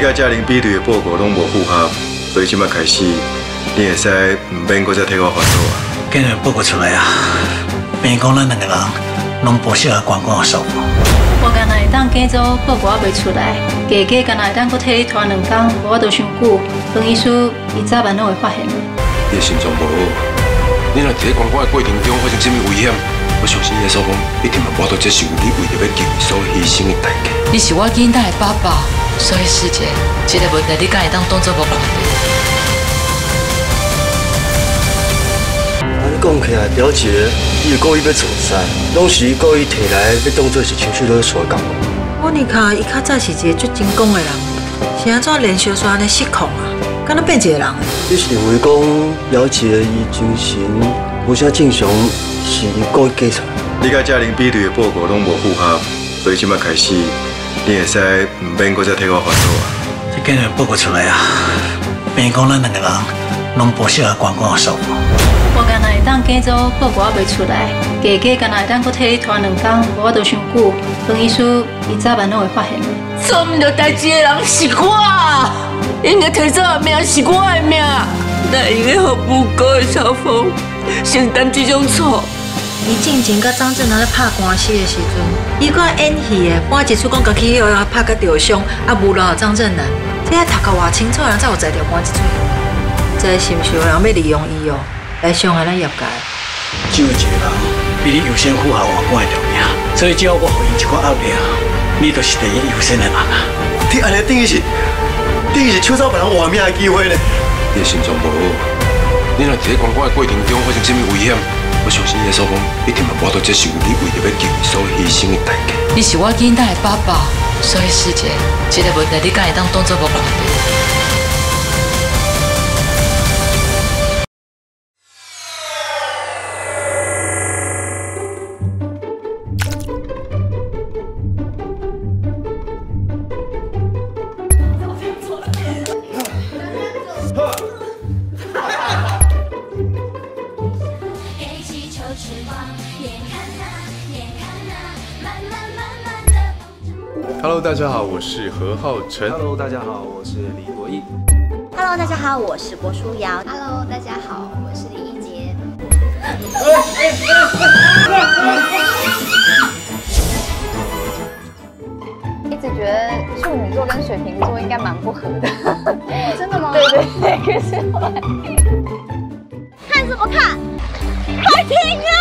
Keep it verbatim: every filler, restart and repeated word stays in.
甲嘉玲比对的报告拢无符合，所以即摆开始，你会使唔免搁再替我烦恼啊。 今日报告出来啊，变讲咱两个人拢不适合观光的收入。 我敢若会当假做报告也袂出来，加加敢若会当搁替你拖两工，无法度伤久，黄医师伊早晚拢会发现的。 你的心脏无好，你若伫咧观光的过程中发生什么危险，我相信耶稣公一定嘛无法度接受你为着要救伊所牺牲的代价。 你是我囡仔的爸爸，所以师姐，这个问题你敢会当当作无看到？ 啊，你讲起来，了解，伊会故意要做啥，拢是伊故意摕来要当做是情绪勒索的感觉。 我尼卡伊较早是一个足精讲的人，是安怎连续煞安尼失控啊？敢若变一个人？ 你是认为讲了解伊精神无啥正常，是伊故意假出来？ 你甲嘉玲比对的报告拢无符合，所以即摆开始，你会使唔免搁再替我烦恼啊。 这今日报告出来啊，变讲咱两个人拢不适合观光的收入。 我敢若会当假做报告也袂出来，加加敢若会当搁替你拖两工，无法度伤久，黄医师伊早晚拢会发现的。 做唔到代志的人是我，应该提走的命是我的命，哪应该互不过的小凤承担这种错？ 伊进前甲张振南咧拍官司的时阵，伊搁演戏的，搬一出讲家己后拍甲受伤，啊无落张振南，这读甲偌清楚的人才有才调搬一出。这是毋是有人要利用伊哦，来伤害咱业界？ 只有一个人比你优先符合外观的条件，所以只要我给伊一寡压力，你就是第一优先的人啊！ 你安尼等于是，等于是抢走别人活命的机会呢？ 你的心脏无好，你若伫咧观光的过程中发生什么危险，我相信耶稣公一定嘛无法度接受你为着要救伊所牺牲的代价。 你是我囡仔的爸爸，所以师姐，这个问题你敢会当当作无看到？ Hello， 大家好，我是何浩晨。 Hello， 大家好，我是李国毅。 Hello， 大家好，我是郭书瑶。Hello， 大家好，我是李一杰。一直觉得处女座跟水瓶座应该蛮不合的。真的吗？对对对，可是后来看什么看？快听啊！